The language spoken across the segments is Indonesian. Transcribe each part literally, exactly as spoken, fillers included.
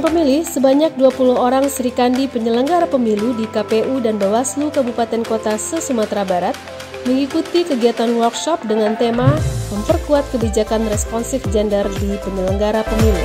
Calon pemilih sebanyak dua puluh orang Serikandi penyelenggara pemilu di K P U dan Bawaslu Kabupaten Kota se-Sumatera Barat mengikuti kegiatan workshop dengan tema memperkuat kebijakan responsif gender di penyelenggara pemilu.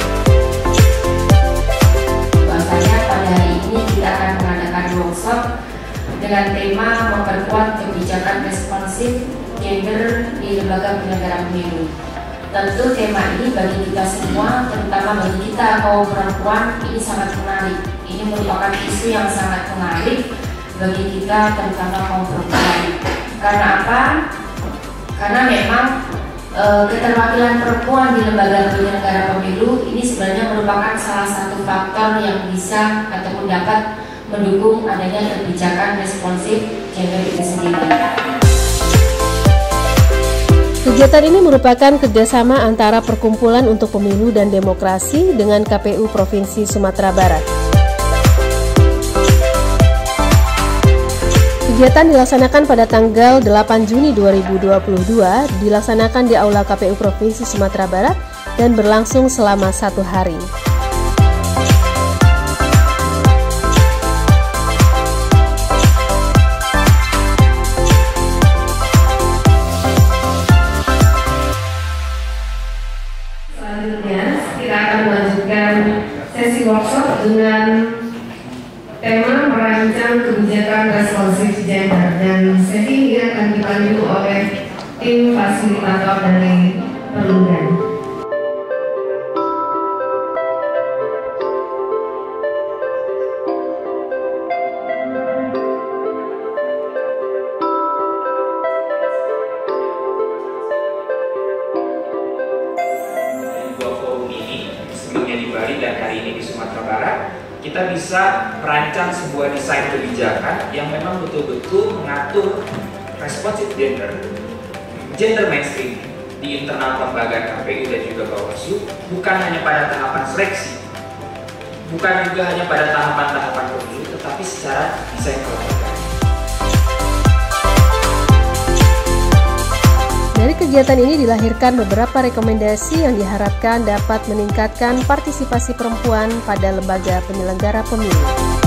Bahwasanya pada hari ini kita akan mengadakan workshop dengan tema memperkuat kebijakan responsif gender di lembaga penyelenggara pemilu. Tentu tema ini bagi kita semua, terutama bagi kita kaum perempuan, ini sangat menarik. Ini merupakan isu yang sangat menarik bagi kita, terutama kaum perempuan. Karena apa? Karena memang e, keterwakilan perempuan di lembaga penyelenggara pemilu ini sebenarnya merupakan salah satu faktor yang bisa ataupun dapat mendukung adanya kebijakan responsif gender itu sendiri. Kegiatan ini merupakan kerjasama antara Perkumpulan untuk Pemilu dan Demokrasi dengan K P U Provinsi Sumatera Barat. Kegiatan dilaksanakan pada tanggal delapan Juni dua ribu dua puluh dua, dilaksanakan di Aula K P U Provinsi Sumatera Barat dan berlangsung selama satu hari. Selanjutnya kita akan melanjutkan sesi workshop dengan tema merancang kebijakan responsif gender, dan sesi ini akan dipandu oleh tim fasilitator dari Perludem. Di Bali dan hari ini di Sumatera Barat, kita bisa merancang sebuah desain kebijakan yang memang betul-betul mengatur responsif gender, gender mainstream di internal lembaga K P U dan juga Bawaslu, bukan hanya pada tahapan seleksi, bukan juga hanya pada tahapan-tahapan pemilu, tetapi secara desain kelembagaan. Dari kegiatan ini dilahirkan beberapa rekomendasi yang diharapkan dapat meningkatkan partisipasi perempuan pada lembaga penyelenggara pemilu.